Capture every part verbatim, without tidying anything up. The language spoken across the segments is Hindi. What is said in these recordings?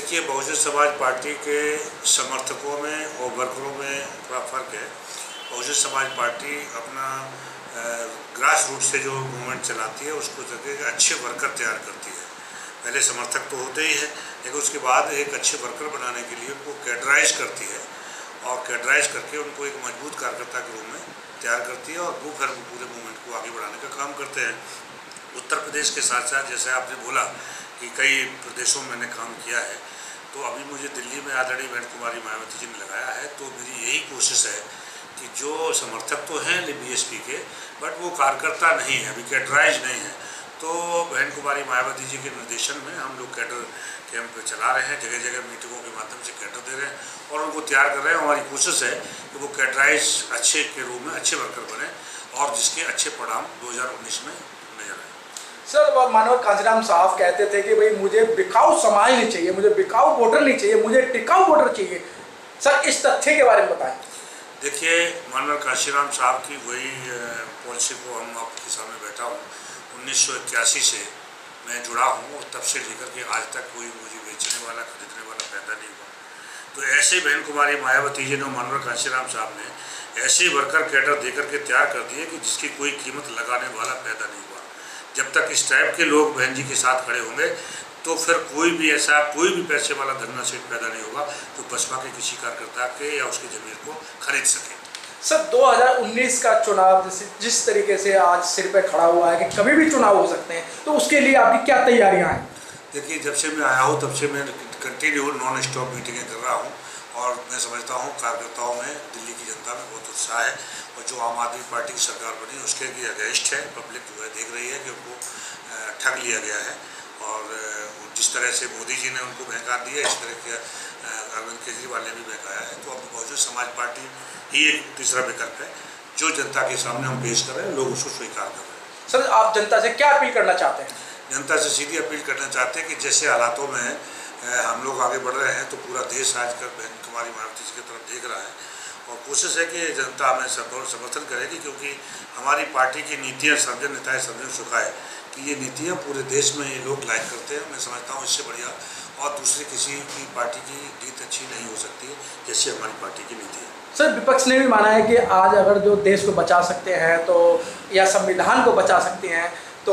देखिए, बहुजन समाज पार्टी के समर्थकों में और वर्करों में थोड़ा फ़र्क है। बहुजन समाज पार्टी अपना ग्रास रूट से जो मूवमेंट चलाती है उसको जगह अच्छे वर्कर तैयार करती है। पहले समर्थक तो होते ही है, लेकिन उसके बाद एक अच्छे वर्कर बनाने के लिए उनको कैडराइज करती है और कैडराइज करके उनको एक मजबूत कार्यकर्ता के रूप में तैयार करती है और वो फिर पूरे मूवमेंट को आगे बढ़ाने का काम करते हैं। उत्तर प्रदेश के साथ साथ जैसे आपने बोला कि कई प्रदेशों में मैंने काम किया है, तो अभी मुझे दिल्ली में आदरणीय बहन कुमारी मायावती जी ने लगाया है। तो मेरी यही कोशिश है कि जो समर्थक तो हैं बीएसपी के, बट वो कार्यकर्ता नहीं है, अभी कैडराइज नहीं है। तो बहन कुमारी मायावती जी के निर्देशन में हम लोग कैडर कैंप चला रहे हैं, जगह जगह मीटिंगों के माध्यम से कैडर दे रहे हैं और उनको तैयार कर रहे हैं। हमारी कोशिश है कि वो कैडराइज अच्छे के रूप में अच्छे वर्कर बने और जिसके अच्छे परिणाम दो हज़ार उन्नीस में नजर आए। सर, मानव कांशीराम साहब कहते थे कि भाई मुझे बिकाऊ समाज नहीं चाहिए, मुझे बिकाऊ वोटर नहीं चाहिए, मुझे टिकाऊ वोटर चाहिए। सर, इस तथ्य के बारे में बताएं। देखिए, मानव कांशीराम साहब की वही पॉलिसी को हम आपके सामने बैठा हूँ। उन्नीस सौ इक्यासी से मैं जुड़ा हूँ और तब से लेकर के आज तक कोई मुझे बेचने वाला खरीदने वाला पैदा नहीं हुआ। तो ऐसे बहन कुमारी मायावती जी ने, मानव कांशीराम साहब ने ऐसे वर्कर कैडर देकर के तैयार कर दिए कि जिसकी कोई कीमत लगाने वाला पैदा नहीं हुआ। जब तक इस टाइप के लोग बहन जी के साथ खड़े होंगे तो फिर कोई भी ऐसा कोई भी पैसे वाला धरना सेठ पैदा नहीं होगा तो बसपा के किसी कार्यकर्ता के या उसकी जमीन को खरीद सके। सर, दो हज़ार उन्नीस का चुनाव जैसे जिस तरीके से आज सिर पे खड़ा हुआ है कि कभी भी चुनाव हो सकते हैं, तो उसके लिए आपकी क्या तैयारियां हैं? देखिए, जब से मैं आया हूँ तब से मैं कंटिन्यू नॉन स्टॉप मीटिंगें कर रहा हूँ और मैं समझता हूँ कार्यकर्ताओं में, दिल्ली की जनता में बहुत उत्साह है और जो आम आदमी पार्टी की सरकार बनी उसके भी अगेंस्ट है। पब्लिक जो है देख रही है कि उनको ठग लिया गया है और जिस तरह से मोदी जी ने उनको बहका दिया, इस तरह के अरविंद केजरीवाल ने भी बहकाया है। तो अब बहुजन समाज पार्टी ही एक तीसरा विकल्प है जो जनता के सामने हम पेश कर रहे हैं, लोग उसको स्वीकार कर रहे हैं। सर, आप जनता से क्या अपील करना चाहते हैं? जनता से सीधी अपील करना चाहते हैं कि जैसे हालातों में हम लोग आगे बढ़ रहे हैं तो पूरा देश आजकल बहन कुमारी मायावती जी की तरफ देख रहा है और कोशिश है कि जनता हमें समर्थन करेगी, क्योंकि हमारी पार्टी की नीतियाँ सर्वजन नेताएं सर्वजन सुखाए कि ये नीतियाँ पूरे देश में ये लोग लाइक करते हैं। मैं समझता हूँ इससे बढ़िया और दूसरी किसी की पार्टी की नीति अच्छी नहीं हो सकती है जैसे हमारी पार्टी की नीति है। सर, विपक्ष ने भी माना है कि आज अगर जो देश को बचा सकते हैं तो या संविधान को बचा सकते हैं तो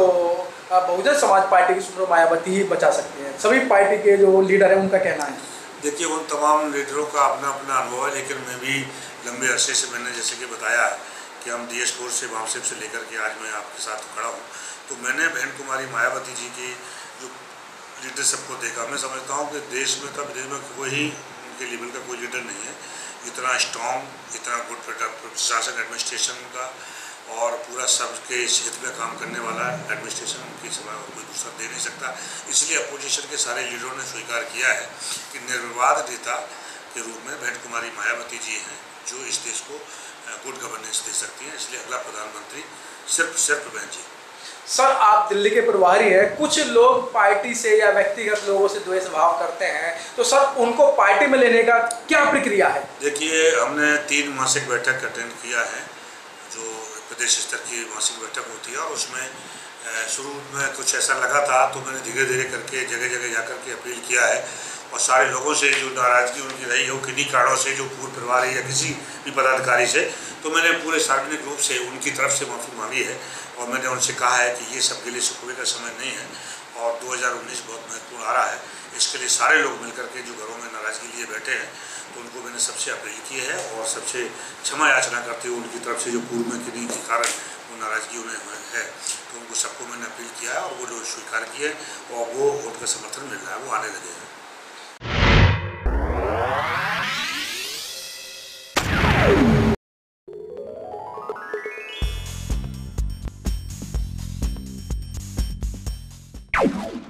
बहुजन समाज पार्टी की सुब्रो मायावती ही बचा सकती हैं। सभी पार्टी के जो लीडर हैं उनका कहना है। देखिए, उन तमाम लीडरों का अपना अपना अनुभव है, लेकिन मैं भी लंबे अरसे से, मैंने जैसे कि बताया कि हम डी एस फोर से वामसिप से लेकर के आज मैं आपके साथ खड़ा हूँ, तो मैंने बहन कुमारी मायावती जी की जो लीडरशिप को देखा। मैं समझता हूँ कि देश में तो विदेश में कोई उनके लेवल का कोई लीडर नहीं है, इतना स्ट्रॉन्ग, इतना गुड प्रशासन एडमिनिस्ट्रेशन का और पूरा सबके हित में काम करने वाला एडमिनिस्ट्रेशन उनकी सभा कोई दूसरा दे नहीं सकता। इसलिए अपोजिशन के सारे लीडरों ने स्वीकार किया है कि निर्विवाद नेता के रूप में बहन कुमारी मायावती जी हैं जो इस देश को गुड गवर्नेंस दे सकती हैं। इसलिए अगला प्रधानमंत्री सिर्फ सिर्फ बहन जी। सर, आप दिल्ली के प्रभारी हैं, कुछ लोग पार्टी से या व्यक्तिगत लोगों से द्वेष भाव करते हैं, तो सर उनको पार्टी में लेने का क्या प्रक्रिया है? देखिए, हमने तीन मासिक बैठक अटेंड किया है, जो प्रदेश स्तर की मासिक बैठक होती है और उसमें शुरू में कुछ ऐसा लगा था तो मैंने धीरे धीरे करके जगह जगह जाकर के अपील किया है और सारे लोगों से जो नाराज़गी उनकी रही हो किन्हीं कारणों से, जो पूर्व प्रभारी या किसी भी पदाधिकारी से, तो मैंने पूरे सार्वजनिक रूप से उनकी तरफ से माफ़ी मांगी है और मैंने उनसे कहा है कि ये सब गिले शिकवे का समय नहीं है और दो हज़ार उन्नीस बहुत महत्वपूर्ण आ रहा है। इसके लिए सारे लोग मिलकर के जो घरों में नाराज़गी लिए बैठे हैं तो उनको मैंने सबसे अपील की है और सबसे क्षमा याचना करते हुए उनकी तरफ से जो पूर्व में किन्हीं के कारण वो नाराज़गी उन्हें है तो उनको सबको मैंने अपील किया है और वो लोग स्वीकार किए और वो उनका समर्थन मिल रहा है, वो आने लगे हैं।